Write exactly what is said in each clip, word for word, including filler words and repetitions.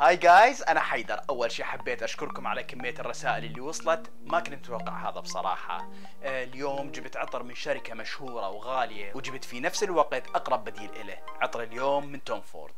هاي جايز، انا حيدر. اول شي حبيت اشكركم على كمية الرسائل اللي وصلت، ما كنت متوقع هذا بصراحة. آه اليوم جبت عطر من شركة مشهورة وغالية، وجبت في نفس الوقت اقرب بديل إله. عطر اليوم من توم فورد.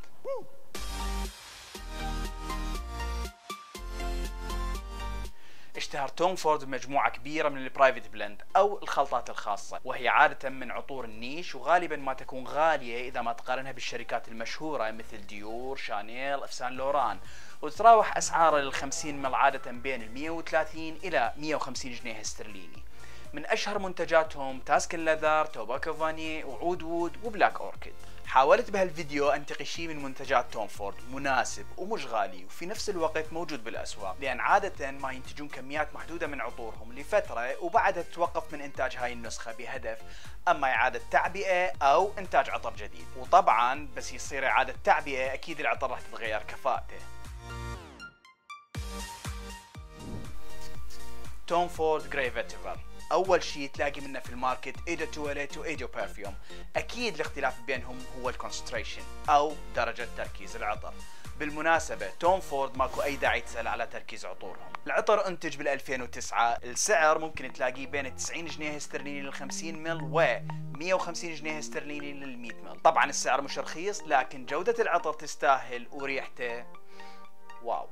اشتهر توم فورد بمجموعة كبيرة من البرايفت بلند أو الخلطات الخاصة، وهي عادة من عطور النيش، وغالبا ما تكون غالية إذا ما تقارنها بالشركات المشهورة مثل ديور، شانيل، إفسان لوران، وتتراوح أسعارها للخمسين مل عادة بين المية وثلاثين إلى مية وخمسين جنيه استرليني. من أشهر منتجاتهم تاسكن ليذر، توباكو فاني، وعود وود، وبلاك أوركيد. حاولت بهالفيديو انتقي شيء من منتجات توم فورد مناسب ومش غالي وفي نفس الوقت موجود بالاسواق، لان عادة ما ينتجون كميات محدودة من عطورهم لفترة وبعدها تتوقف من انتاج هاي النسخة بهدف اما اعادة تعبئة او انتاج عطر جديد. وطبعا بس يصير اعادة تعبئة اكيد العطر راح تتغير كفاءته. توم فورد جراي فيتيفر. اول شيء تلاقي منه في الماركت ايدو تواليت وايدو برفيوم. اكيد الاختلاف بينهم هو الكونسنتريشن او درجة تركيز العطر. بالمناسبة توم فورد ماكو اي داعي تسأل على تركيز عطورهم. العطر انتج بال ألفين وتسعة، السعر ممكن تلاقيه بين تسعين جنيه استرليني لل خمسين مل و مية وخمسين جنيه استرليني لل مية مل. طبعا السعر مش رخيص، لكن جودة العطر تستاهل وريحته واو.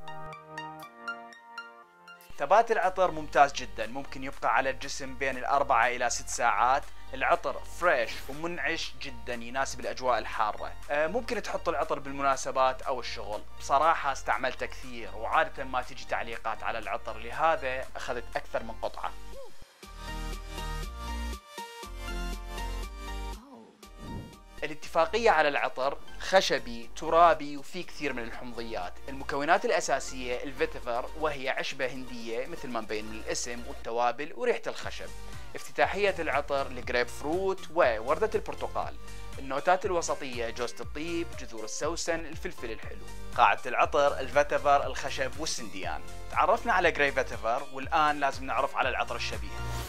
ثبات العطر ممتاز جدا، ممكن يبقى على الجسم بين الأربعة إلى ست ساعات. العطر فريش ومنعش جدا، يناسب الأجواء الحارة. آه ممكن تحط العطر بالمناسبات أو الشغل. بصراحة استعملته كثير وعادة ما تجي تعليقات على العطر، لهذا أخذت أكثر من قطعة. الاتفاقية على العطر خشبي ترابي وفي كثير من الحمضيات. المكونات الأساسية الفيتيفر، وهي عشبة هندية مثل ما مبين من الاسم، والتوابل وريحة الخشب. افتتاحية العطر الجريب فروت ووردة البرتقال. النوتات الوسطية جوزة الطيب، جذور السوسن، الفلفل الحلو. قاعدة العطر الفيتيفر، الخشب والسنديان. تعرفنا على جراي فيتيفر، والآن لازم نعرف على العطر الشبيه.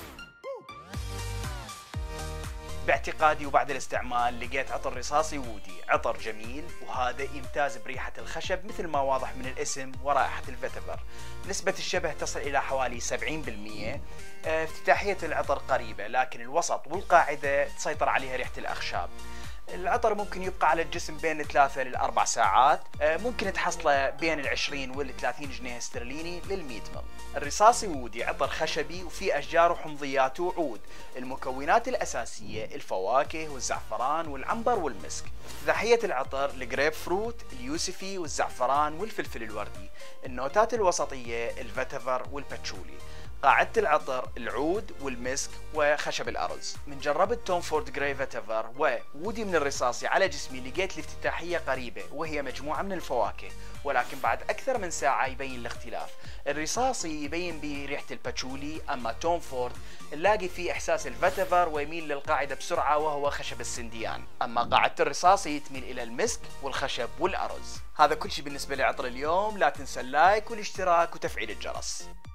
باعتقادي وبعد الاستعمال لقيت عطر رصاصي وودي، عطر جميل وهذا يمتاز بريحة الخشب مثل ما واضح من الاسم ورائحة الفيتيفر. نسبة الشبه تصل إلى حوالي سبعين بالمية. افتتاحية العطر قريبة، لكن الوسط والقاعدة تسيطر عليها ريحة الأخشاب. العطر ممكن يبقى على الجسم بين ثلاثة لأربع ساعات، ممكن تحصله بين العشرين والثلاثين جنيه استرليني للمية مل. الرصاصي وودي عطر خشبي وفي أشجار وحمضيات وعود. المكونات الأساسية الفواكه والزعفران والعنبر والمسك. افتتاحية العطر الجريب فروت، اليوسفي والزعفران والفلفل الوردي. النوتات الوسطية الفيتيفر والباتشولي. قاعدة العطر العود والمسك وخشب الأرز. من جربت توم فورد جراي فيتيفر وودي من الرصاصي على جسمي لقيت الافتتاحية قريبة، وهي مجموعة من الفواكه، ولكن بعد أكثر من ساعة يبين الاختلاف. الرصاصي يبين بريحة الباتشولي، أما توم فورد نلاقي فيه إحساس الفيتيفر ويميل للقاعدة بسرعة وهو خشب السنديان، أما قاعدة الرصاصي تميل إلى المسك والخشب والأرز. هذا كل شيء بالنسبة لعطر اليوم. لا تنسى اللايك والاشتراك وتفعيل الجرس.